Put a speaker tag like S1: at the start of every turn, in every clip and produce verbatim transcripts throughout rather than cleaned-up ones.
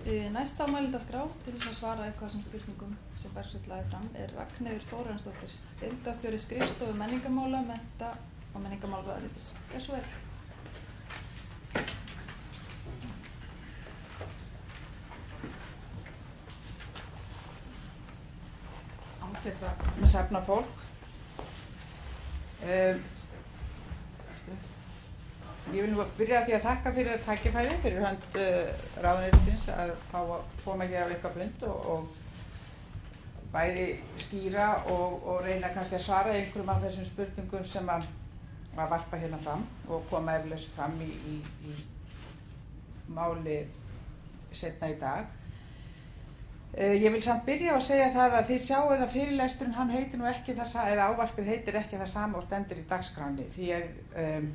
S1: Næsta á mælendaskrá til þess að svara eitthvað sem spurningum sem Bergsveinn lagði fram er Ragnheiður Þórarinsdóttir, deildarstjóri skrifstofu menningarmála, mennta og menningarmálaráðuneytis. Gjörðu svo vel.
S2: Ágæta með safna fólk. Um, Ég vil nú byrja því að þakka fyrir tækifæri fyrir hönd uh, ráðuneytisins að fá að koma hér á ykkar fund og, og bæði skýra og, og reyna kannski að svara einhverjum af þessum spurningum sem að, að varpa hérna fram og koma eflaust fram í, í, í máli seinna í dag. Uh, ég vil samt byrja að segja það að þið sjáu að fyrirlesturinn hann heitir nú ekki það, eða ávarpið heitir ekki það sama og stendur í dagskránni því að um,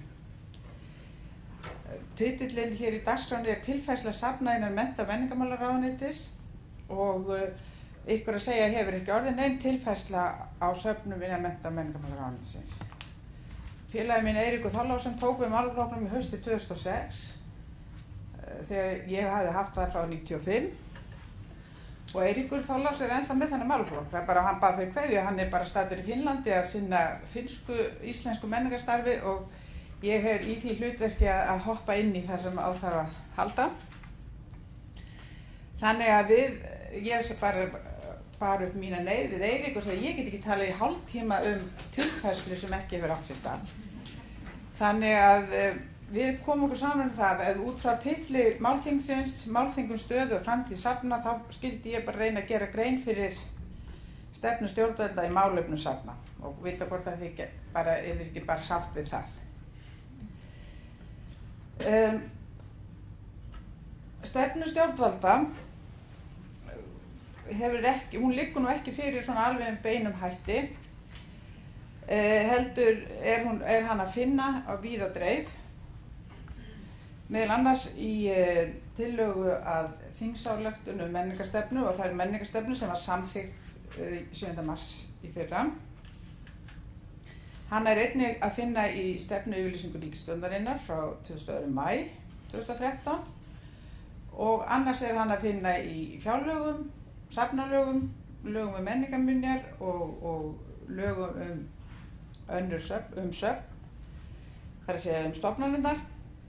S2: Titillinn hér í dagskráni er tilfærsla safna innan mennta- og menningarmálaráðuneytis og uh, ykkur að segja hefur ekki orðið nein tilfærsla á söfnum innan mennta- og menningarmálaráðuneytisins. Félagi minn Eiríkur Þorláksson tók við málaflokknum í hausti tvö þúsund og sex uh, þegar ég hafði haft það frá níutíu og fimm og Eiríkur Þorláksson er ennþá með þennan málaflokk. Það er bara hann bara fyrir kveðju, hann er bara staddur í Finnlandi að sinna finnsku, íslensku menningarstarfi og ég er í því hlutverki að hoppa inn í þar sem á þarf að halda. Þannig að við, ég bara bar upp mína neyð við Eirík og sagði ég get ekki talað í hálftíma um tilfærslu sem ekki hefur átt sér stað. Þannig að við komum okkur saman um það að út frá titli málþingsins, málþingum stöðu og framtíð safna, þá skildi ég bara reyna að gera grein fyrir stefnu stjórnvalda í málefnum safna og vita hvort að þið bara, ef þið ekki bara sátt við það. Um, stefnu stjórnvalda hefur ekki, hún liggur nú ekki fyrir svona alveg um beinum hætti, uh, heldur er, hún, er hann að finna á víð og dreif, meðal annars í uh, tillögu að þingsályktun um menningarstefnu og það er menningarstefnu sem var samþykkt uh, sjöunda mars í fyrra. Hann er einnig að finna í stefnuyfirlýsingu ríkisstjórnarinnar frá tuttugasta og annan maí tvö þúsund og þrettán og annars er hann að finna í fjárlögum, safnalögum, lögum um menningarminjar og, og lögum um önnur söfn, um söfn, það er að segja um stofnanirnar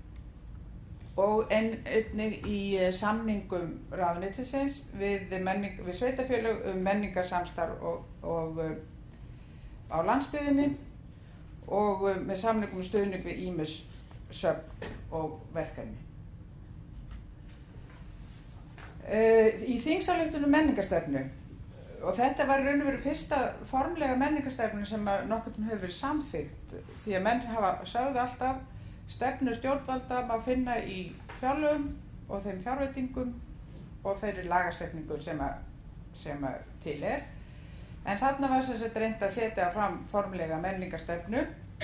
S2: og en, einnig í samningum ráðuneytisins við, menning, við sveitarfélög um menningarsamstarf og, og á landsbyggðinni og með samningum stuðning við ýmis söfn og verkefni. Uh, í þingsályktun um menningarstefnu, og þetta var raun og veru fyrsta formlega menningarstefnu sem nokkurn hefur verið samþykkt því að menn hafa sögðu alltaf stefnu stjórnvalda má finna í fjárlögum og þeim fjárveitingum og þeirri lagasetningu sem, að, sem að til er. En þarna var sem sagt reynt að setja fram formlega menningarstefnu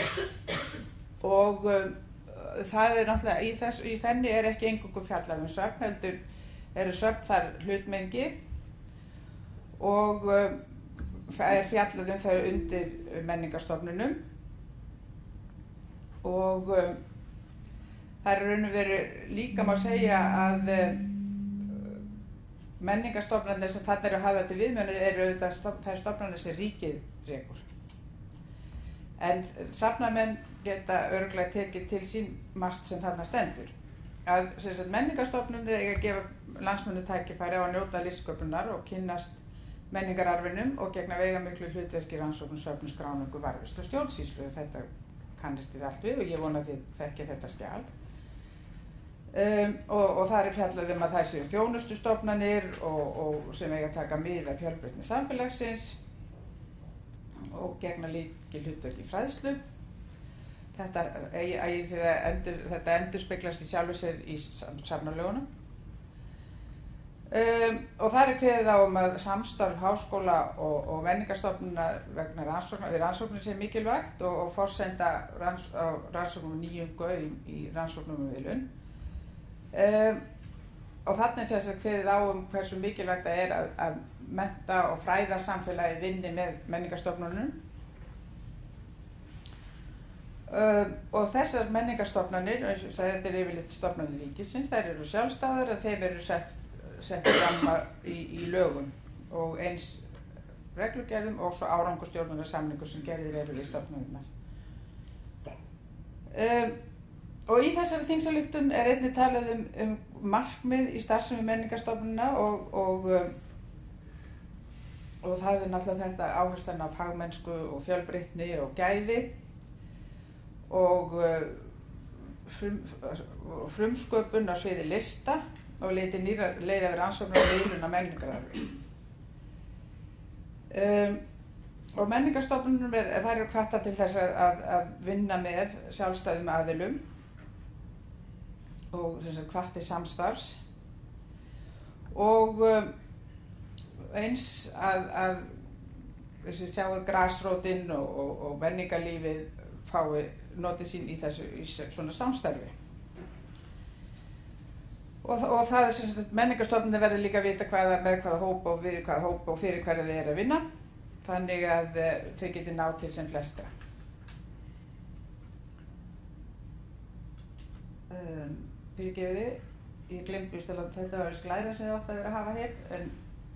S2: og uh, það er náttúrulega, í, þess, í þenni er ekki eingöngu fjallað um söfn, heldur eru söfn þar hlutmengi og uh, er fjallað um þau undir menningarstofnunum og uh, það er raun og veru líka má segja að uh, menningarstofnanir sem þarna eru að hafa til viðmjónir eru auðvitað stof, þær stofnanir sem ríkið rekur. En safnamenn geta örugglega tekið til sín margt sem þarna stendur. Að sem sagt, menningarstofnanir eiga að gefa landsmönnum tækifæri á að njóta listsköpunar og kynnast menningararfinum og gegna veigamiklu hlutverki rannsóknum, söfnum, skráningu, varðveislu og stjórnsýslu. Þetta kannist þið allt við og ég vona að þið þekkið þetta skjal. Um, og, og það er fjallað um að það séu þjónustustofnanir og, og sem eiga að taka mið af fjölbreytni samfélagsins og gegna líki hlutverki fræðslu. Þetta, endur, þetta endurspeglast í sjálfu sér í safnalögunum. Um, og það er kveðið á um að samstarf háskóla og, og menningarstofnuna vegna rannsóknar, við rannsóknir sé mikilvægt og, og forsenda ranns, rannsóknum nýjungu í, í rannsóknum um viðlun. Um, og þarna er þess að kveðið á um hversu mikilvægt það er að, að mennta og fræða samfélagi vinni með menningarstofnunum. Um, og þessar menningarstofnanir, eins og þetta er yfirleitt stofnanir ríkisins, þær eru sjálfstæðar en þeim eru sett settir ramma í, í lögum og eins reglugerðum og svo árangurstjórnunarsamningur sem gerðir eru við stofnunirnar. Um, og í þessari þingsályktun er einnig talað um, um markmið í starfsemi menningarstofnunina og, og, um, og það er náttúrulega þetta áherslan á fagmennsku og fjölbreytni og gæði og uh, frum, frumsköpun á sviði lista og leiti nýra leiða við rannsóknir og miðlun á menningararfi. Um, og menningarstofnunum er, þær eru hvattar til þess að, að, að vinna með sjálfstæðum aðilum og þess að hvatti samstarfs og um, eins að, að þessi sjáu grasrótin og, og, og menningarlífið fái notið sín í þessu í svona samstarfi. Og, og það er sem sagt menningarstofnunir verður líka að vita hvaða, með hvaða hópa og við hvaða hópa og fyrir hverja þið er að vinna, þannig að uh, þau geti náð til sem flestra. Um, Fyrirgefiði, ég glemdi að þetta var sklæra sem þið átti að vera að hafa hér, en,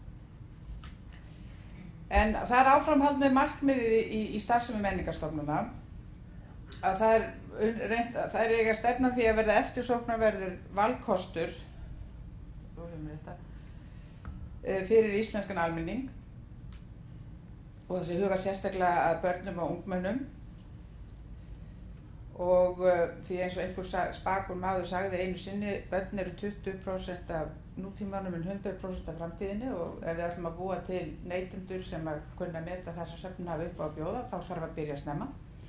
S2: en það er áframhald með markmiði í, í starfsemi menningarstofnuna að það er reynd að það er eiga að stefna því að verða eftirsóknarverður valkostur fyrir íslenskan almenning og þessi huga sérstaklega að börnum og ungmennum og uh, því eins og einhver spakur maður sagði einu sinni, börn eru tuttugu prósent af nútímanum en hundrað prósent af framtíðinni og ef við ætlum að búa til neytendur sem að kunna meta það sem söfnin hafa upp á að bjóða þá þarf að byrja snemma.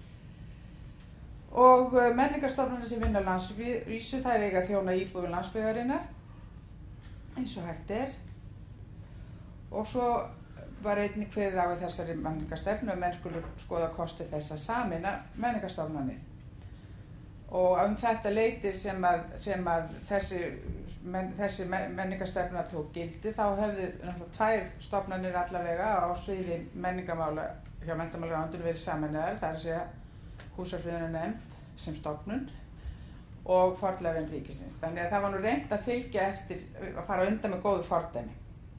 S2: Og uh, menningarstofnanir sem vinna landsvísu, það er eiga að þjóna íbúðum landsbyggðarinnar eins og hægt er. Og svo var einnig kveðið á í þessari menningarstefnu að menn skulu skoða kosti þess að sameina menningarstofnanir. Og um þetta leyti sem að, sem að þessi, men, þessi menningarstefna tók gildi þá hefðu náttúrulega tvær stofnanir allavega á sviði menningarmála hjá menntamálaráðuneytinu verið sameinaðar, það er að segja Húsafriðunarnefnd sem stofnun og fornleifavernd ríkisins. Þannig að það var nú reynt að fylgja eftir, að fara undan með góðu fordæmi.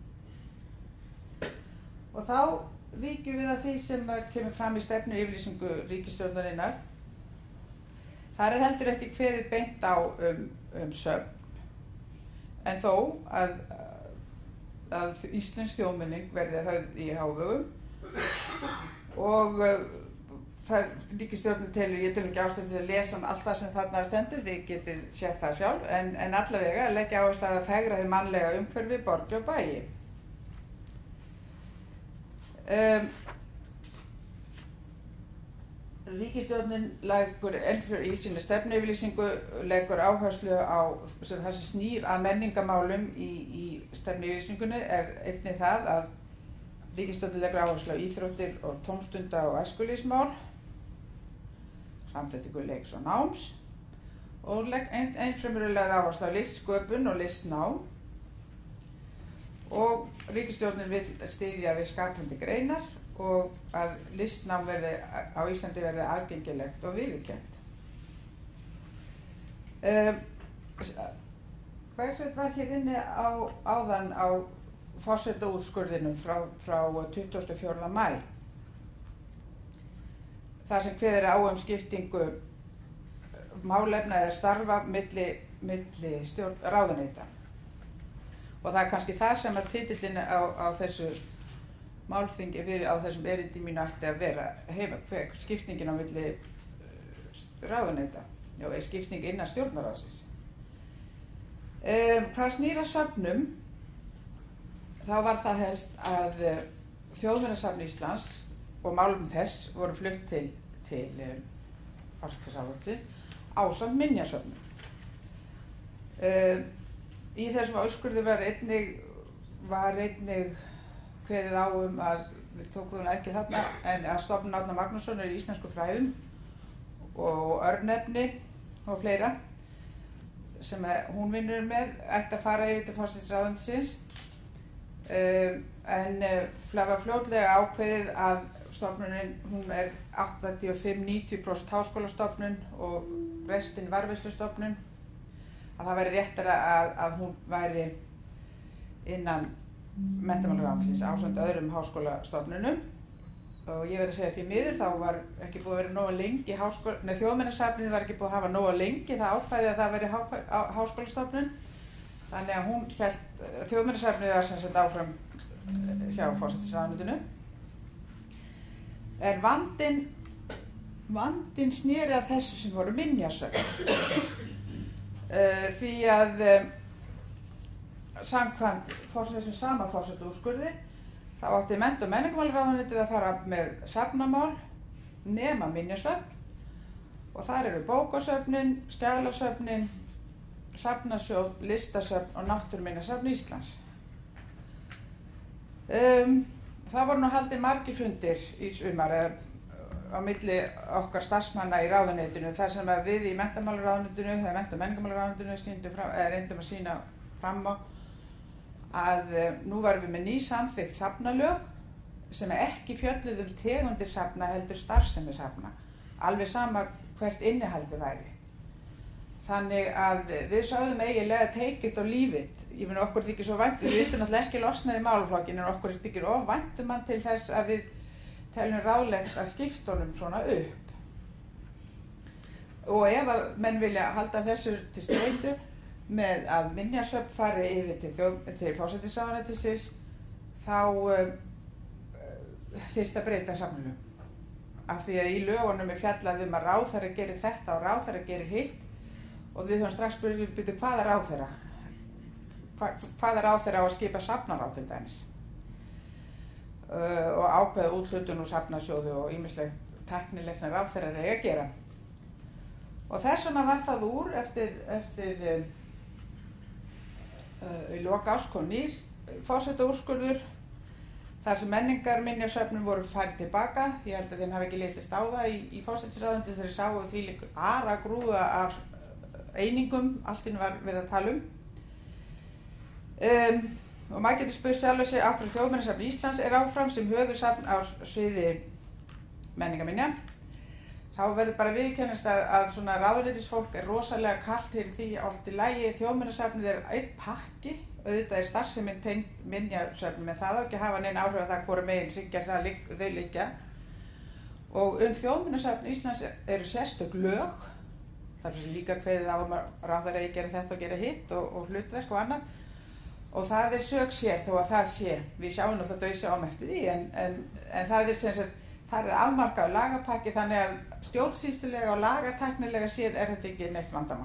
S2: Og þá víkjum við að því sem kemur fram í stefnu yfirlýsingu ríkisstjórnarinnar. Þar er heldur ekki kveðið beint á um, um söfn, en þó að, að íslensk þjóðmenning verði höfð í hávegum og það ríkisstjórnin telur, ég telur ekki ástæðu til að lesa allt það sem þarna stendur, þið getið séð það sjálf, en, en allavega að leggja áherslu að fegra hið mannlega umhverfi, borgi og bæi. Um, ríkisstjórnin leggur í sína stefnuyfirlýsingu leggur áherslu á sem það sem snýr að menningarmálum í, í stefnuyfirlýsingunni er einnig það að ríkisstjórnin leggur áherslu á íþróttir og tómstunda og æskulýðsmál, samþættingu leiks og náms og ein, einfremur er lögð áherslu á listsköpun og listnám og ríkisstjórnin vill styðja við skapandi greinar og að listnám verði, á Íslandi verði aðgengilegt og viðurkennt. Um, Bergsveinn var hér inni á, áðan á forsetaúrskurðinum frá, frá tuttugasta og fjórða maí. Þar sem kveður á um skiptingu málefna eða starfa milli, milli stjórn ráðuneyta. Og það er kannski það sem að titillinn á, á þessu málþingi fyrir á þessum erindi mínu ætti að vera heima, hver skiptingin á milli ráðuneyta og skipting innan stjórnarráðsins. Um, hvað snýr að söfnum, þá var það helst að uh, Þjóðminjasafn Íslands og málum þess voru flutt til, til um, forsætisráðuneytisins ásamt minjasöfnum. Um, í þessum úrskurði var einnig, var einnig kveðið á um að, við tókum það ekki þarna, en að stofnun Árna Magnússonar í íslensku fræðum og örnefni og fleira sem hún vinnur með ætti að fara yfir til forsætisráðuneytisins um, en það var fljótlega ákveðið að stofnunin, hún er áttatíu og fimm til níutíu prósent háskólastofnun og restin varðveislustofnun, að það væri réttara að, að hún væri innan menntamálaráðuneytisins ásamt öðrum háskólastofnunum og ég verð að segja því miður þá var ekki búið að vera nógu lengi háskóla, nei þjóðminjasafnið var ekki búið að hafa nógu lengi það ákvæði að það veri há, á, háskólastofnun þannig að hún hélt, þjóðminjasafnið var sem sagt áfram hjá forsætisráðuneytinu en vandinn vandinn sneri að þessu sem voru minjasöfn uh, því að um, samkvæmt þessum sama forsetaúrskurði þá átti mennta- og menningarmálaráðuneytið að fara með safnamál nema minjasöfn og þar eru bókasöfnin, skjalasöfnin, safnasjóð, listasöfn og náttúruminjasafn Íslands. Um, það voru nú haldið margir fundir í sumar á milli okkar starfsmanna í ráðuneytinu þar sem að við í menntamálaráðuneytinu eða mennta- og menningarmálaráðuneytinu reyndum að sýna fram á að nú varum við með ný samþykkt safnalög sem ekki fjölluðu um tegundir safna heldur starfsemi safna, alveg sama hvert innihaldið væri. Þannig að við sögðum eiginlega take it or leave it. Ég meina okkur þykir svo vænt, við vitum náttúrulega ekki losnað í málaflokkinu en okkur þykir of væntum hann til þess að við teljum ráðlegt að skipta honum svona upp. Og ef að menn vilja halda þessu til streitu með að minjasöfn fari yfir til, til forsætisráðuneytisins þá uh, þyrfti að breyta safnalögum. Af því að í lögunum er fjallað um að ráðherra gerir þetta og ráðherra gerir hitt og við höfum strax spurning byrju hvaða ráðherra? Hva, hvaða ráðherra á að skipa safnaráð til dæmis? Uh, og ákveða úthlutun úr safnasjóði og ýmislegt tæknilegt sem ráðherrar eiga að gera. Og þess vegna var það úr eftir, eftir uh, í lok árs kom nýr forsetaúrskurður þar sem menningarminjasöfnum voru færð tilbaka. Ég held að þeim hafi ekki litist á það í, í forsætisráðuneytinu þegar þeir sáu því líkur ara grúða af einingum, allt inn var verið að tala um. um og maður getur spurt sjálf sig af hverju Þjóðminjasafn Íslands er áfram sem höfuðsafn á sviði menningarminja. Þá verður bara viðurkennast að, að svona ráðuneytisfólk er rosalega kalt fyrir því allt í lagi. Þjóðminjasafnið er einn pakki, auðvitað er starfsemin tengd minjasöfnum en það á ekki að hafa neinn áhrif að það hvora megin hryggjar það ligg, þau liggja. Og um Þjóðminjasafn Íslands eru sérstök lög, þar sem líka kveðið á um að ráðherra eigi gera þetta og gera hitt og, og hlutverk og annað. Og það er sök sér þó að það sé, við sjáum náttúrulega dauðsjá um eftir því en, en, en það er sem sagt það er afmarkaður lagapakki þannig að stjórnsýslulega og lagatæknilega séð er þetta ekki neitt vandamál.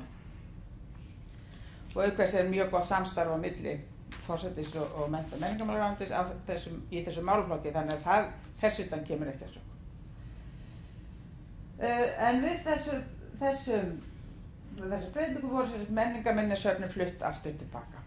S2: Og auk er mjög gott samstarf á milli forsætis og, og mennta- og menningarmálaráðuneytis í þessum málaflokki þannig að það, þess utan kemur ekki að sök. Uh, en við þessu, þessum, þessu breytingu voru sem menningarminjasöfnin flutt aftur tilbaka.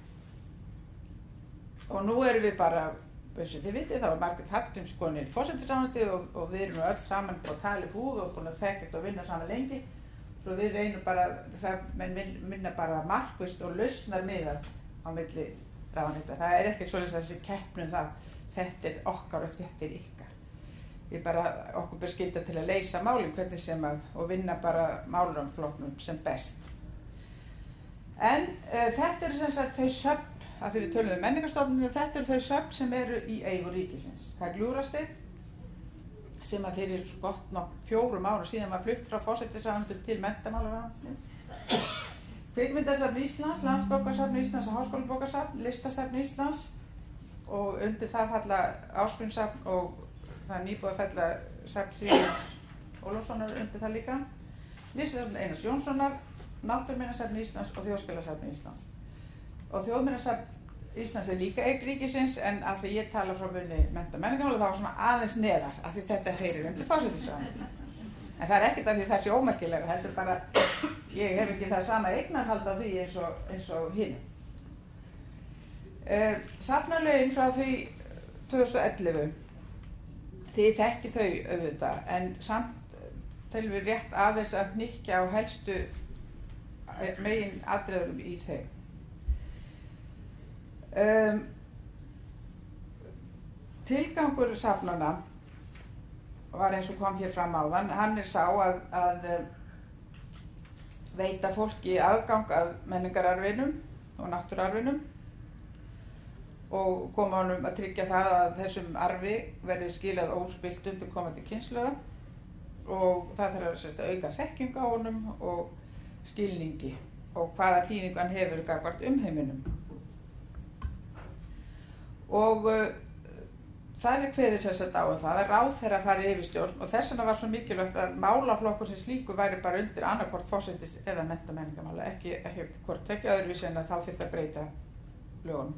S2: Og nú erum við bara eins og þið vitið, þá er Margrét Hallgrímskonur í forsætisráðuneytið og, og við erum öll saman á tali fúð og búin að þekkjast og vinna saman lengi. Svo við reynum bara, það menn minna bara markvisst og lausnar miðað á milli ráðuneyta. Það er ekkert svoleiðis að þessi keppnum það, þetta er okkar og þetta er ykkar. Við bara, okkur ber skylda til að leysa málin hvernig sem að, og vinna bara málumflokknum sem best. En uh, þetta eru sem sagt þau söfn, af því við tölum um menningarstofnunum, þetta eru þau söfn sem eru í eigu ríkisins. Það er Gljúfrasteinn, sem að fyrir gott nokk fjórum árum síðan var flutt frá forsætisráðuneytinu til menntamálaráðuneytisins. Kvikmyndasafn Íslands, Landsbókasafn Íslands og Háskólabókasafn, Listasafn Íslands og undir það falla Ásgrímssafn og það er nýbúið að fella safn Sigurjóns Ólafssonar undir það líka. Listasafn Einars Jónssonar, Náttúruminjasafn Íslands og Þjóðskjalasafn Íslands. Og Þjóðminjasafn Íslands er líka eign ríkisins en af því ég tala frá munni mennta- og menningarmála þá svona aðeins neðar af því þetta heyrir undir forsætisráðuneytið. En það er ekkert af því það sé ómerkilegra, heldur bara ég hef ekki það sama eignarhald á því eins og, eins og hinum. Uh, Safnalögin frá því tvö þúsund og ellefu, þið þekki þau auðvitað en samt telum við rétt aðeins að hnykkja á helstu megin atriðum í þeim. Um, tilgangur safnanna var eins og kom hér fram áðan, hann er sá að, að veita fólki aðgang að menningararfinum og náttúruarfinum og koma honum að tryggja það að þessum arfi verði skilað óspillt undir komandi kynslóða og það þarf að sérst, auka þekking á honum og skilningi og hvaða þýðingu hann hefur gagnvart umheiminum. Og uh, það er kveðið sem sagt á um það að ráðherra fari yfirstjórn og þess vegna var svo mikilvægt að málaflokkur sem slíku væri bara undir annarkvort forsætis eða mennta- og menningarmála, ekki, ekki hvort tekja öðruvísi en að þá þyrfti að breyta lögunum.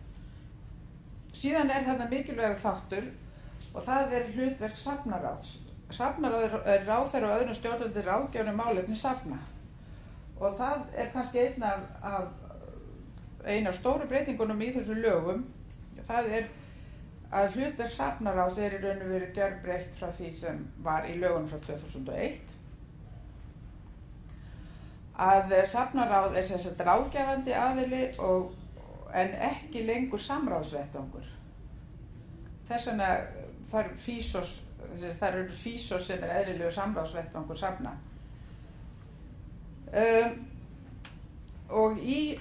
S2: Síðan er þarna mikilvægur þáttur og það er hlutverk safnaráðs. Safnaráð er ráðherra og öðrum stjórnandi ráðgjöfum málefni safna og það er kannski einn af, af, ein af stóru breytingunum í þessu lögum. Það er að hlutverk safnaráðs er í raun og veru gjörbreytt frá því sem var í lögunum frá tvö þúsund og eitt. Að safnaráð er sem sagt ráðgefandi aðili og, en ekki lengur samráðsvettvangur. Þess vegna þarf físos, þar eru físos sem er eðlilegu samráðsvettvangur safna. Um, og í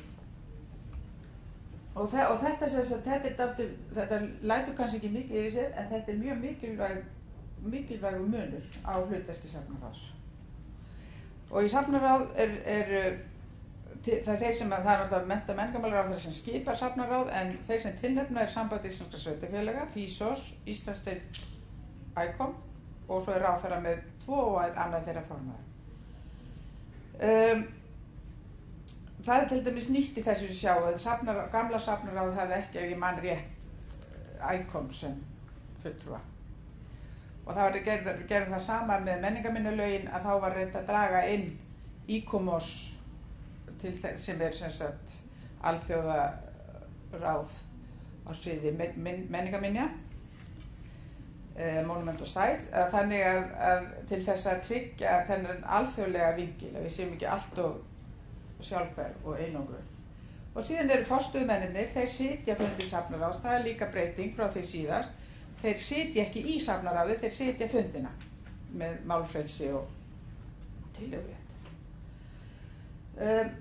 S2: Og, þe og þetta, sagt, þetta, er dálítið, þetta lætur kannski ekki mikið yfir sér en þetta er mjög mikilvæg, mikilvægur munur á hlutverki safnaráðs. Og í safnaráð er, er það er þeir sem að, það er alltaf mennta- og menningarmálaráðherra sem skipar safnaráð en þeir sem tilnefna er Samband íslenskra sveitarfélaga, Físos, Íslandsdeild ICOM og svo er ráðherra með tvo og er annar þeirra formaður. Um, Það er til dæmis nýtt í þessu sjá að safnar, gamla safnaráð hefði ekki, ef ég man rétt, ICOM sem fulltrúa. Og það var gerð, gerð það sama með menningarminnalögin að þá var reynt að draga inn ICOMOS til þess sem er sem sagt alþjóðaráð á sviði men, menningarminja, eh, Monument og Site, að þannig að, að til þess að tryggja þennan alþjóðlega vingil, að við séum ekki allt og sjálfhverf og einangrun. Og síðan eru forstöðumennirnir, þeir sitja fundi safnaráðs, það er líka breyting frá því síðast. Þeir sitja ekki í safnaráði, þeir sitja fundina með málfrelsi og tillögurétt. Um,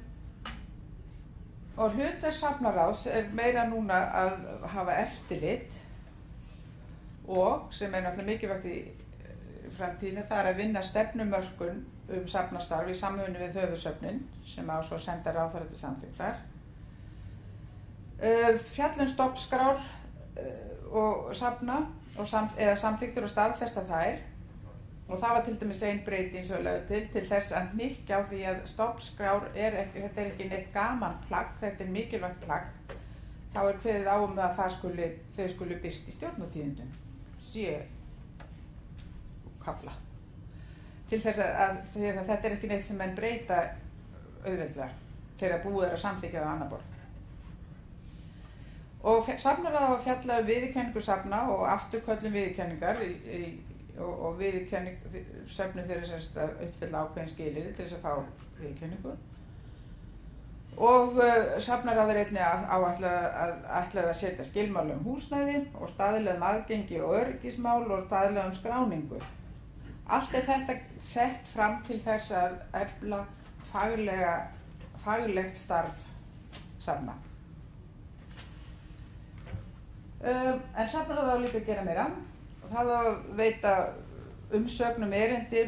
S2: og hlutverk safnaráðs er meira núna að hafa eftirlit og, sem er náttúrulega mikilvægt í framtíðinni, það er að vinna stefnumörkun um safnastarf í samvinnu við höfuðsöfnin sem á svo senda ráðherra til samþykktar. Uh, fjallum stofnskrár uh, og safna og sam, eða samþykktir og staðfesta þær og það var til dæmis ein breyting sem við lögðum til til þess að hnykkja á því að stofnskrár er ekki, þetta er ekki neitt gaman plagg, þetta er mikilvægt plagg. Þá er kveðið á um það að það skuli, þau skuli birt í stjórnartíðindum, sé kafla. Til þess að, að, að þetta er ekki neitt sem menn breyta auðveldlega þegar búið er að samþykkja það á annað borð. Og safnaráð á að fjalla um viðurkenningu safna og afturköllum viðurkenningar í, í, og, og viðurkenning söfnu þeirra semst að uppfylla ákveðin skilyrði til þess að fá viðurkenningu. Og uh, safnaráð er einnig áætlað að, að, að setja skilmála um húsnæði og staðlega um aðgengi og öryggismál og staðlega um skráningu. Allt er þetta sett fram til þess að efla faglega, faglegt starf safna. Um, en safnaráð á líka að gera meira og það á að veita umsögnum erindi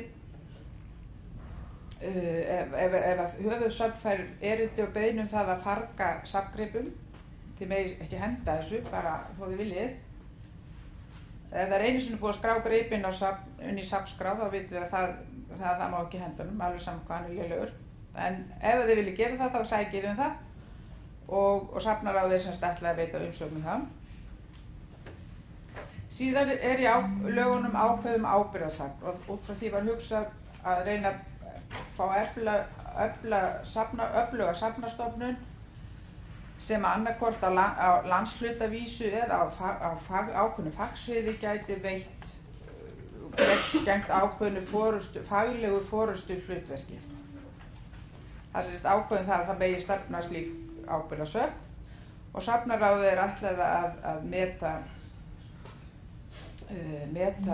S2: uh, ef, ef, ef höfuðsöfn fær erindi og beiðni um það að farga safngripum, þið megið ekki henda þessu, bara þó þið viljið. Ef það er einu sinni búið að skrá gripinn inn í safnskrá þá vitið að það, það, það má ekki henda honum, alveg saman hvað hann er lélegur. En ef þið viljið gera það þá sækið um það og, og safnaráð er semst ætlað að veita umsögnum það. Síðan er í á, lögunum ákveðum ábyrgðarsafn og út frá því var hugsað að reyna að fá efla, efla safna, öfluga safnastofnun sem annarkvort á, la, á landshlutavísu eða á, á fag, ákveðnu fagsviði gæti veitt gegnt ákveðnu forustu, faglegu forustu hlutverki. Það sést ákveðin það að það megi stefna slík ábyrgðarsöfn og safnaráði er ætlað að, að meta uh, meta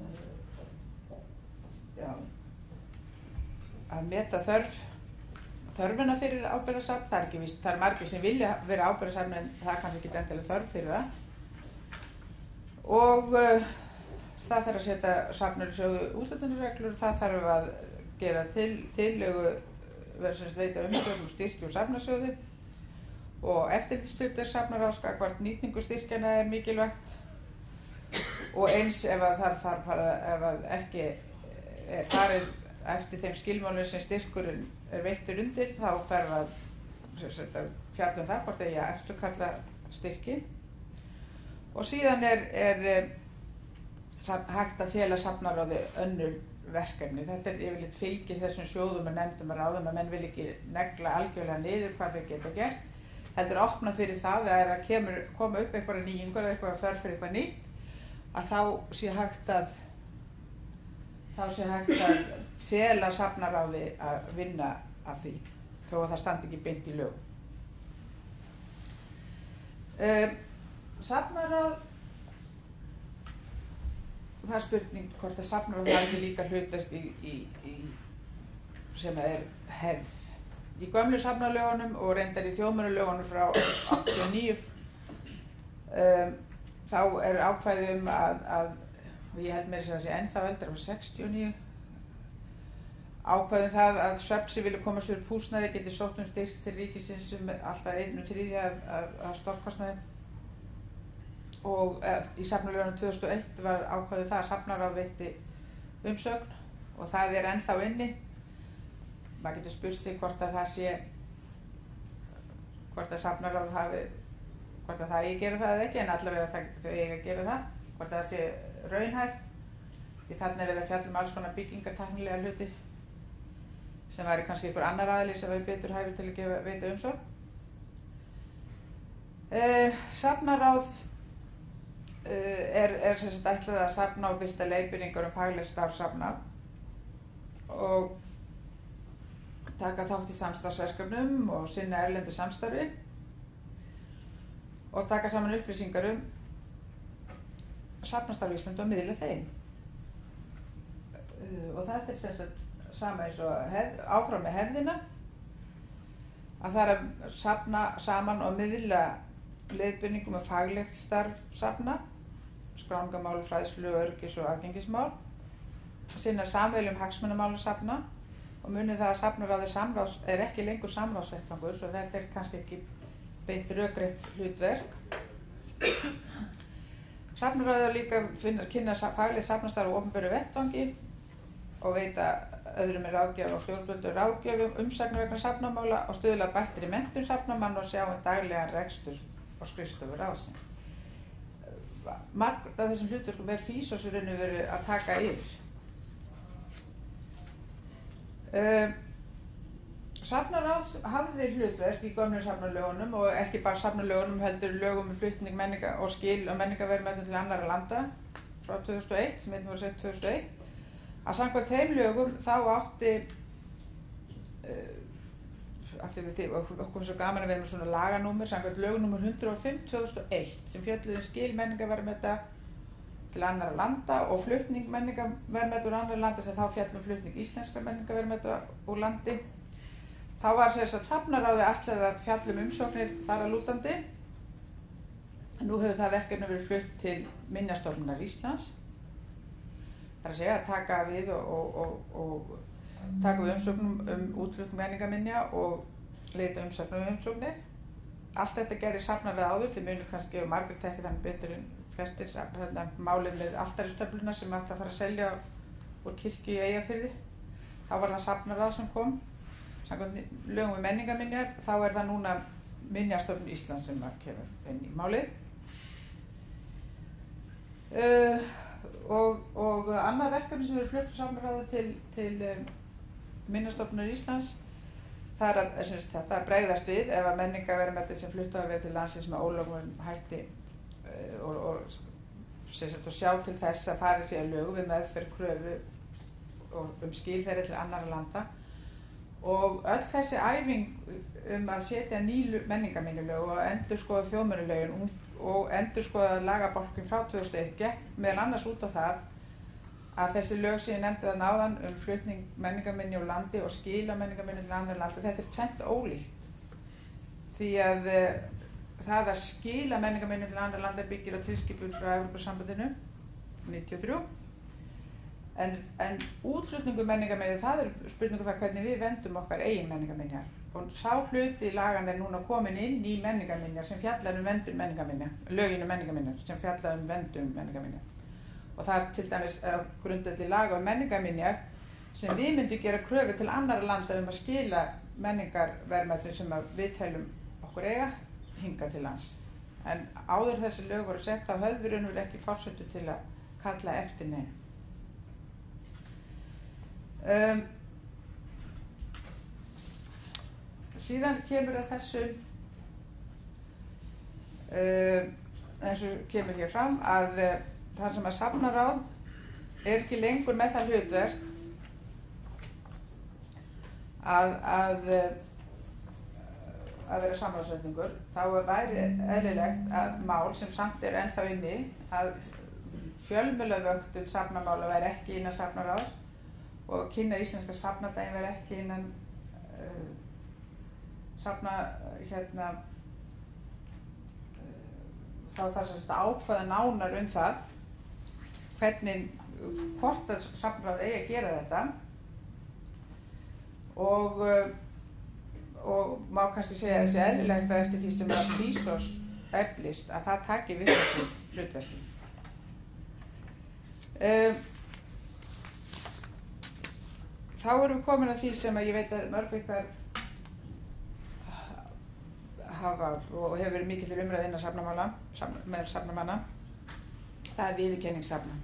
S2: uh, já, að meta þörf þörfina fyrir ábyrgðarsafn, það er ekki víst, það er margir sem vilja vera ábyrgðarsafn en það er kannski ekki endilega þörf fyrir það. Og uh, það þarf að setja safnarsjóði úthlutunarreglur, það þarf að gera til, tillögu verður sem veita umsögn og styrki úr safnarsjóði og eftirlitshlutverk safnaráðs gagnvart nýtingu styrkjana er mikilvægt og eins ef að það þarf ef að ekki er farið eftir þeim skilmálum sem styrkurinn er veittur undir þá þarf að fjalla um það hvort eigi að eftirkalla styrkin og síðan er, er hægt að fela safnaráði önnur verkefni. Þetta er yfirleitt fylgir þessum sjóðum og nefndum að ráðum að menn vil ekki negla algjörlega niður hvað þau geta gert. Þetta er opnað fyrir það að ef það kemur, koma upp einhverja nýjungar eða eitthvað þörf fyrir eitthvað nýtt að þá sé hægt að þá sé hægt að fela safnaráði að vinna að því þó að það standi ekki beint í lög. Um, safnaráð það er spurning hvort að safnaráð það er ekki líka hlutverk í, í, í, sem er hefð. Í gömlu safnalögunum og reyndar í þjóðmennalögunum frá áttatíu og níu um, þá er ákvæði um að, að ég held mér að það sé ennþá eldra á sextíu og níu ákvæði um það að söfn sem vilja koma sér upp húsnæði geti sótt um styrk til ríkisins um alltaf einu þriðja af, af stofnkostnaði. Og í safnalögunum tvö þúsund og eitt var ákvæðið það að safnaráð veitti umsögn og það er ennþá inni. Maður getur spurt sig hvort að það sé, hvort að safnaráð hafi, hvort að það eigi að gera það eða ekki, en allavega það, þau eigi að gera það, hvort að það sé raunhæft. Því þarna er við að fjalla um alls konar byggingartæknilega hluti sem væri kannski einhver annar aðili sem væri betur hæfur til að gefa, veita umsögn. Uh, safnaráð Uh, er, er sem sagt ætlað að safna og birta leiðbeiningar um fagleg starf safna og taka þátt í samstarfsverkefnum og sinna erlendu samstarfi og taka saman upplýsingar um safnastarf í Íslandi og miðla þeim. Uh, og það er sem sagt sama eins og hef, áfram með hefðina að það er að safna saman og miðla leiðbeiningum um faglegt starf safna, skráningarmál, fræðslu, öryggis og aðgengismál, sinna sameiginlegum hagsmunamálum safna og munið það að safnaráði samráðs er ekki lengur samráðsvettvangur, svo þetta er kannski ekki beint rökrétt hlutverk. Safnaráði er líka að kynna faglegt safnastarf á opinberu vettvangi og veita öðrum er ráðgjöf og stjórnvöldu ráðgjöf umsagnir vegna safnamála og stuðla að bættri menntun safnamanna og sjá um daglegan rekstur og skrifstofur ráðsins. Margt af þessum hlutverkum er Físos í raun og veru að taka yfir. Um, Safnaráð hafði hlutverk í gömlu safnalögunum og ekki bara safnalögunum heldur lögum um flutning menninga og skil og menningarverðmætum til annarra landa frá tvö þúsund og eitt sem einnig voru sett tvö þúsund og eitt að samkvæmt þeim lögum þá átti uh, af því við okkur er svo gaman að vera með svona laganúmer samkvæmt lögnúmer hundrað og fimm tvö þúsund og eitt sem fjölluðu um skil menningarverðmæta til annarra landa og flutning menningarverðmæta úr annarra landa sem þá fjallum flutning íslenskra menningarverðmæta úr landi. Þá var sem sagt safnaráði ætlað að fjalla um umsóknir þar að lútandi. Nú hefur það verkefni verið flutt til Minjastofnunar Íslands. Það er að segja að taka við og, og, og, og taka við umsóknum um útflutning menningarminja og leita umsóknum um umsóknir. Allt þetta gerir safnaráði áður, þið munið kannski og margir tekið þannig betur en flestir hérna, málið með altaristöfluna sem átti að fara að selja úr kirkju í Eyjafirði. Þá var það safnaráð sem kom. Samkvæmt lögum við menningarminjar, þá er það núna Minjastofnun Íslands sem kemur inn í málið. Uh, og, og annað verkefni sem verður flutt frá safnaráði til, til um, Minjastofnunar Íslands, það er að, syns, þetta að bregðast við ef að menningarverðmæti sem flutta að vera til landsins með ólögum hætti uh, og, og, sagt, og sjá til þess að farið sér lögum við meðferð kröfu og um skil þeirra til annarra landa. Og öll þessi æfing um að setja ný menningarminnilög og endurskoða þjóðmennilögin og endurskoða lagabálkinn frá tvö þúsund og eitt gekk meðal annars út á það að þessi lög sem ég nefndi það áðan um flutning menningarminja úr landi og skila menningarminja til annarra landi, þetta er tvennt ólíkt. Því að uh, það að skila menningarminja til annarra landi byggir á tilskipun frá Evrópusambandinu níutíu og þrjú. En, en útflutningu menningarminja, það er spurningu það hvernig við vendum okkar eigin menningarminjar. Og sá hluti lagan er núna komin inn í menningarminjar sem fjallar um vendun menningarminja, lögin um menningarminjar sem fjallar um vendun menningarminja. Og það er til dæmis grundvelli laga um menningarminjar sem við myndum gera kröfu til annarra landa um að skila menningarverðmætum sem við teljum okkur eiga hingað til lands. En áður þessi lög voru sett á höfðu við raunverulega ekki forsendu til að kalla eftir neinu. Um, síðan kemur að þessu uh, eins og kemur hér fram að uh, þar sem að safnaráð er ekki lengur með það hlutverk að, að, að vera samráðsveitningur, þá væri eðlilegt að mál sem samt er ennþá inni að fjölmiðlavöktun safnamála væri ekki innan safnaráðs og kynna íslenska safnadaginn væri ekki innan uh, safna hérna uh, þá þarf sem þetta ákvaða nánar um það hvernig, hvort að safnaráð eigi að gera þetta og uh, og má kannski segja að þessi eðlilegt að eftir því sem að Þýsos eflist að það taki við þessu hlutverki. Uh, Þá erum við komin að því sem að ég veit að mörg ykkar hafa og hefur verið mikil umræða innan safnamála, safn, með safnamanna. Það er viðurkenning safna.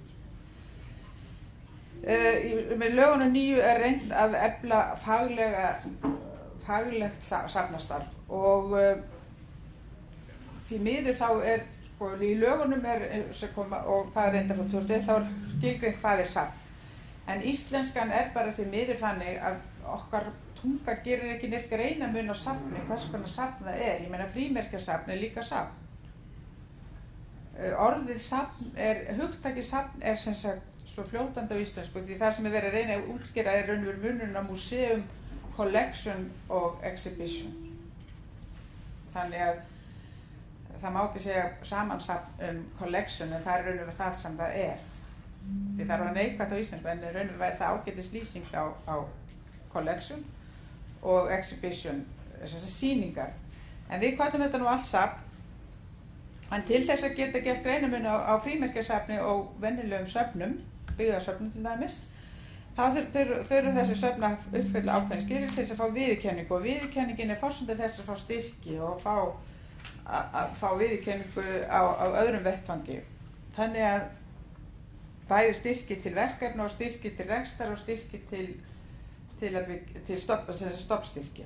S2: Uh, með lögunum nýju er reynt að efla faglega, faglegt safnastarf og uh, því miður þá er, sko, í lögunum er, koma, og það er reynda frá tvö þúsund og eitt, þá er skilgreint hvað er safn. En íslenskan er bara því miður þannig að okkar tunga gerir ekki neitt greinamun á safni, hvers konar safn það er. Ég meina frímerkjasafn er líka safn. Orðið safn er, hugtakið safn er sem sagt svo fljótandi á íslensku því það sem er verið að reyna að útskýra er raunverulega munurinn á museum, collection og exhibition. Þannig að það má ekki segja samansafn um collection en það er raunverulega það sem það er. Því það er neikvægt á íslensku en raunverulega væri það ágætis lýsing á, á collection og exhibition, þessar sýningar. En við kallum þetta nú allt safn, en til þess að geta gert greinamun á, á frímerkjasafni og venjulegum söfnum, byggðarsöfnum til dæmis, þá þurfa þessi söfn að uppfylla ákveðin skilyrði til þess að fá viðurkenningu og viðurkenningin er forsenda þess að fá styrki og fá, að fá viðurkenningu á, á öðrum vettvangi. Þannig að bæði styrki til verkefna og styrki til rekstar og styrki til, til, til stopp, stoppstyrki.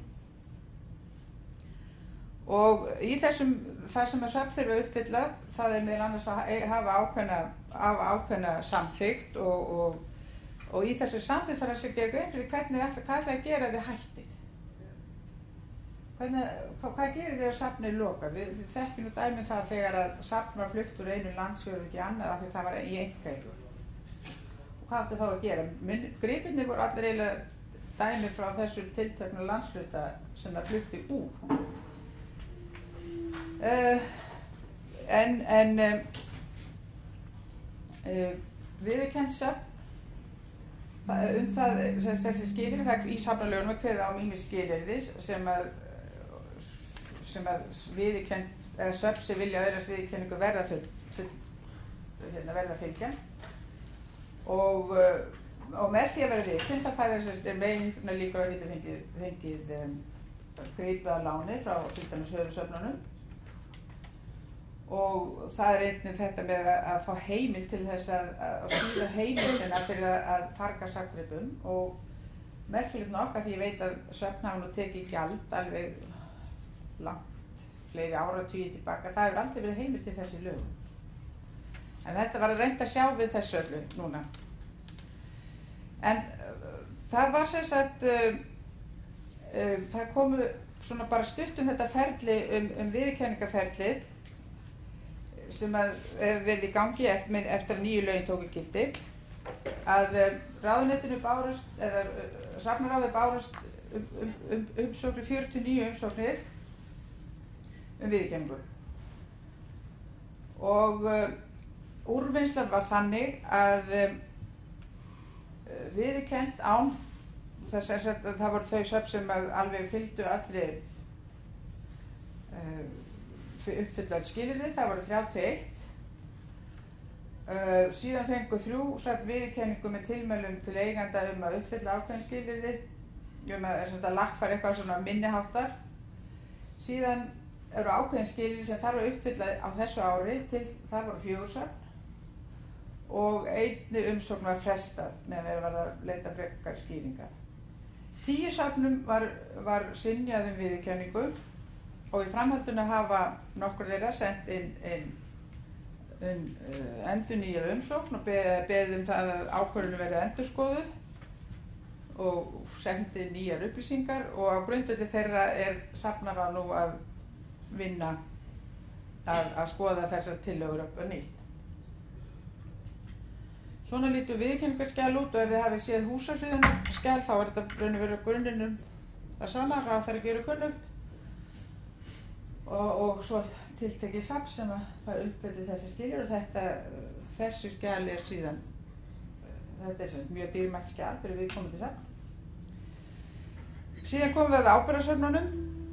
S2: Og í þessum, það sem að söfn þurfa að uppfylla, það er meðal annars að hafa ákveðna, hafa ákveðna samþykkt og, og, og í þessu samþykkt þarf að segja grein fyrir hvernig það hvað ætla að gera við hættið. Hvernig, hvað, hvað gerir þið að safnið loka? Við, við þekkjum nú dæmi það þegar að safn var flutt úr einu landsfjörðungi í annað af því það var í einkaeigu. Hvað átti þá að gera? Gripirnir voru allir eiginlega dæmi frá þessu tiltekna landsfluta sem það flutti úr. Uh, en en um, uh, viðurkennd söfn, það, um það, þessi skilyrði, það í safnalögunum er kveðið á um ýmis skilyrði sem að, sem að viðurkennd, eða söfn sem vilja öðlast viðurkenningu verða full, full, hérna, verða fylgja. Og, og með því að vera viðurkennd það fæðir þess að meginn líka að geta fengið, fengið um, gripið að láni frá til dæmis höfuðsöfnunum og það er einnig þetta með að, að fá heimild til þess að, að síða heimildina fyrir að, að farga safngripum og merkilegt nokk að því ég veit að söfn hafa nú tekið gjald alveg langt, fleiri áratugi tilbaka, það hefur aldrei verið heimild til þessi lögum. En þetta var að reynda að sjá við þessu öllu núna. En uh, það var sem sagt, uh, uh, það komu svona bara stutt um þetta ferli, um, um viðurkenningarferli sem að verði í gangi eftir, eftir að nýju lögin tóku gildi. að um, ráðuneytinu bárust, eða uh, safnaráði bárust um, um, um, umsóknir, fjörutíu og níu umsóknir um viðurkenningu. Og um, úrvinnslan var þannig að um, viðurkennt án þess að það voru þau söfn sem alveg fylgdu allir uh, uppfylla öll skilyrði, það voru þrjátíu og eitt. Uh, síðan fengu þrjú söfn viðurkenningu með tilmælum til eiganda um að uppfylla ákveðin skilyrði, um að, að lagfæra eitthvað svona minniháttar. Síðan eru ákveðin skilyrði sem þarf að uppfylla á þessu ári, til það voru fjögur söfn og einni umsókn var frestað meðan þeir var að leita frekar skýringar. Tíu söfnum var, var synjað um viðurkenningu og í framhaldinu hafa nokkur þeirra sent inn, inn um uh, endurnýjað umsókn og beðið beð um það að ákvörðunum verði endurskoðuð og sendi nýjar upplýsingar, og á grundvelli þeirra er safnaráð nú að vinna að, að skoða þessar tillögur upp á nýtt. Svona lítur viðurkenningarskjal út, og ef þið hafið séð húsafriðunarskjal þá er þetta raun og veru grunninum það sama, ráðherra gerir kunnugt, og, og svo tiltekið safn sem að það uppfyllir þessi skilyrði, og þetta, þessu skjal er síðan, þetta er semst mjög dýrmætt skjal fyrir viðkomandi safn. Síðan komum við að ábyrgðarsöfnunum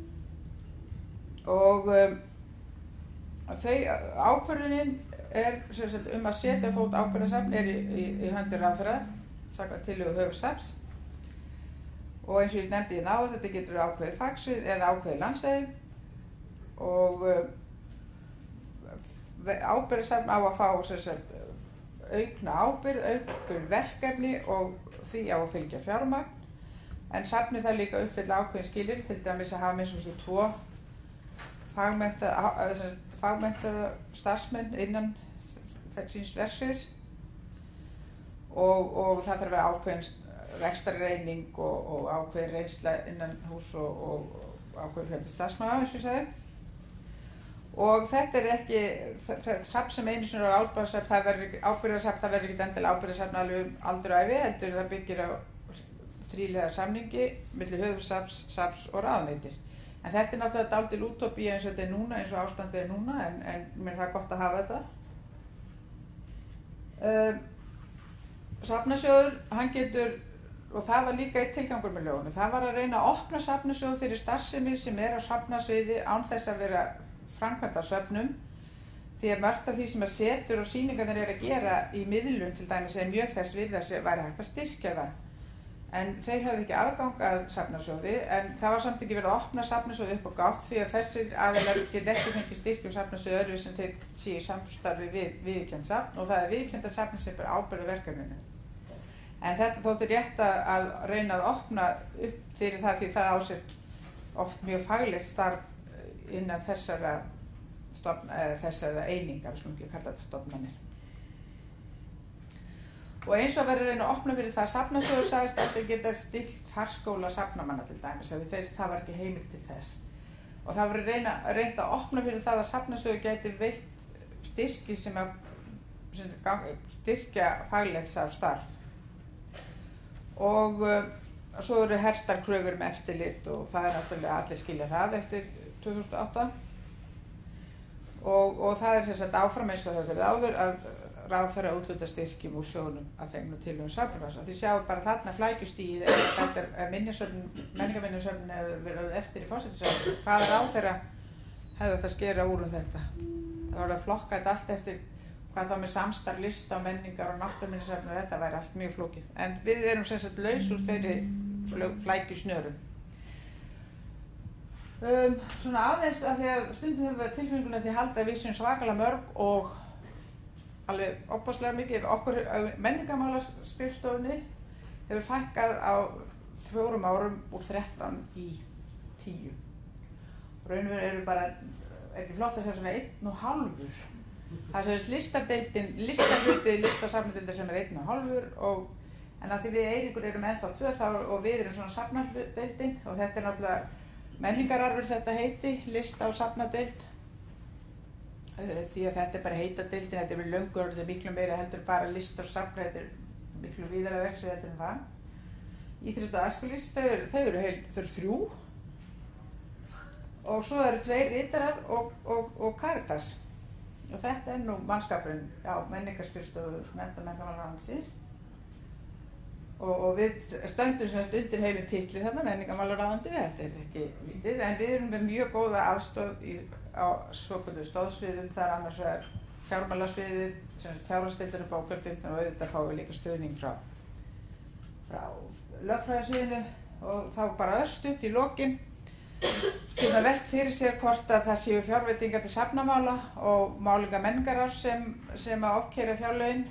S2: og um, þau ákvörðunin er sem sagt um að setja fót ábyrgðarsafn er í, í, í höndum ráðherra samkvæmt tillögu höfuðsafns, og eins og ég nefndi ég náðu, þetta getur verið ákveðið fagsvið eða ákveðið landsvæði, og um, ábyrgðarsafn á að fá sem sagt, aukna ábyrgð, aukul verkefni og því á að fylgja fjármagn, en safnið þarf líka að uppfylla ákveðin skilyrði, til dæmis að hafa minnst og svo tvo fagmenntaða fagmenntaða starfsmenn innan síns verksviðs, og, og það þarf að vera ákveðin rekstrarreining og, og ákveðin reynsla innan hús og, og, og ákveðin fjöldi starfsmanna, eins og ég sagði. Og þetta er ekki, safn sem einu sinni er ábyrgðarsafn, það verður ábyrgðarsafn, það verður ekki endilega ábyrgðarsafn alveg um aldur og ævi, heldur það byggir á þríliða samningi milli höfuðsafns, safns og ráðuneytis. En þetta er náttúrulega dálítil útópía eins og þetta er núna, eins og ástandið er núna, en, en mér er það gott að hafa þetta. Um, Safnasjóður, hann getur, og það var líka eitt tilgangur með lögunum, það var að reyna að opna safnasjóð fyrir starfsemi sem er á safnasviði án þess að vera framkvæmda á söfnum, því að margt af því sem að setur og sýningarnir er að gera í miðlun til dæmis er mjög þess við þess að væri hægt að styrkja það. En þeir hafði ekki aðgang að safnasjóði, en það var samt ekki verið að opna safnasjóði upp á gátt, því að þessir aðilar geta ekki fengið styrkjum safnasjóði öðru sem þeir séu samstarfi við viðurkennt safn, og það er viðurkennda safn sem er ábyrgð á verkefninu. En þetta þótti rétt að reyna að opna upp fyrir það, því það á sér oft mjög faglegt starf innan þessara, stofn, þessara einingar, við skulum ekki kalla þetta stofnanir. Og eins og verður að reyna að opna fyrir það, safnasjóður sagðist að þeir geta stillt farskóla safnamanna til dæmis, að þeir, það var ekki heimild til þess. Og það verður reyna, reyna að opna fyrir það að safnasjóður geti veitt styrki sem að sem gang, styrkja faglegt starf. Og uh, svo eru hertar kröfur um eftirlit, og það er náttúrulega allir skilja það eftir tvö þúsund og átta. Og, og það er sem sagt áfram eins og það verið áður að ráðherra úthluta styrkjum úr sjóðnum að fengnu tillögum safnarvasa. Þið sjáu bara þarna flækjustigið, ef þetta er minnisöfn, menningarminnisöfn hefur verið eftir í forsætisráðherra, hvaða ráðherra hefur það skera úr um þetta. Það var að flokka þetta allt eftir hvað þá með samstarf, lista, menningar og náttúruminnisöfn, þetta væri allt mjög flókið. En við erum sem sagt laus úr þeirri flækjusnörum. Um, svona aðeins af því að stundum hefur við tilfinninguna því að halda að við séum svakalega mörg og alveg opaslega mikið. Okkur menningarmálaskrifstofunni hefur fækkað á fjórum árum úr þrettán í tíu. Raun og veru eru bara, er ekki flott að segja svona einn og hálfur. Það er listadeildin, listahlutið, listasafnadeildar sem er einn og hálfur, og en af því við Eiríkur erum ennþá tvö þá, og við erum svona safnadeildin, og þetta er náttúrulega menningararfur þetta heiti, lista- og safnadeild. Því að þetta er bara heita deildin, þetta er verið löngu orðið miklu meira heldur bara lista og safna, þetta er miklu víðara verksvið heldur en það. Íþrótta og æskulýðs, þau eru, þau eru, heil, þau eru þrjú og svo eru tveir ritarar og, og, og Caritas. Og þetta er nú mannskapurinn á menningarskrifstofu mennta- og menningarmálaráðuneytisins. Og, og við stöndum semst undir heilu titli þarna, menningarmálaráðuneytið, þetta er ekki lítið, en við erum með mjög góða aðstoð í, á svoköldu stóðsviðum, þar annars vegar fjármálasviðið, semst fjárhagsdeildin og bókhaldsdeildin, og auðvitað fáum við líka stuðning frá, frá lögfræðisviðinu og þá bara örstutt í lokin. Við erum velt fyrir sér hvort að það séu fjárveitingar til safnamála og málinga menningarár sem, sem að ofkeyra fjárlögin.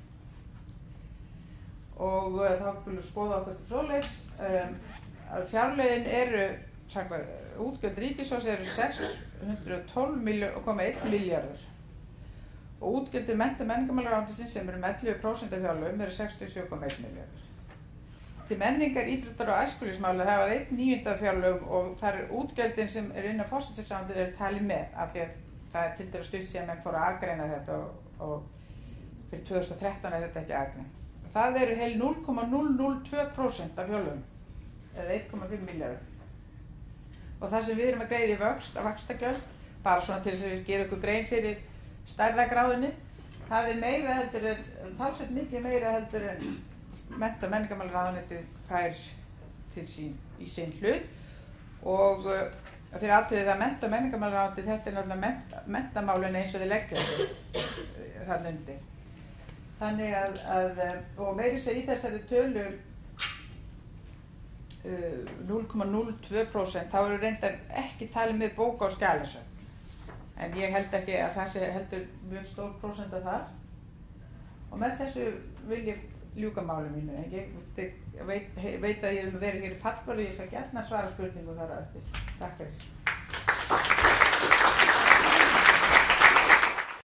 S2: Og uh, þá skulum við skoða okkur til fróðleiks. Um, að fjárlögin eru, sagði, útgjöld ríkissjóðs eru sex hundruð og tólf komma einn milljarður og útgjöld til mennta- og menningarmálaráðuneytisins sem eru með ellefu prósent af fjárlögum eru sextíu og sjö komma einn milljarður. Til menningar, íþróttar og æskulýðsmála það var einn níunda af fjárlögum og þar er útgjöldin sem eru innan forsætisráðuneytisins eru talin með af því að það er til dæmis stutt síðan menn fóru að aðgreina þetta og, og fyrir tvö þúsund og þrettán er þetta ekki aðgreint. Það eru heil núll komma núll núll tvö prósent af fjárlögum, eða einn komma fimm milljarður. Og það sem við erum að greiða í vöxt, að vaxtagjöld, bara svona til þess að við gerum okkur grein fyrir stærðargráðinni, það er meira heldur en, talsveit mikið meira heldur en mennta- og menningarmálaráðuneytið fær til sín í sinn hlut. Og uh, fyrir aðtöðið að mennta- og menningarmálaráðuneytið, þetta er náttúrulega mennta, menntamálin eins og þið leggja þarna undir. Þannig að, að, og meiri segja í þessari tölu uh, núll komma núll tvö prósent, þá eru reyndar ekki talið með bóka- og skjalasöfn. En ég held ekki að það sé heldur mjög stór prósent af þar. Og með þessu vil ég ljúka máli mínu, en ég veit, veit að ég hef verið hér í pallborði, ég skal gjarna svara spurningu þar á eftir. Takk fyrir.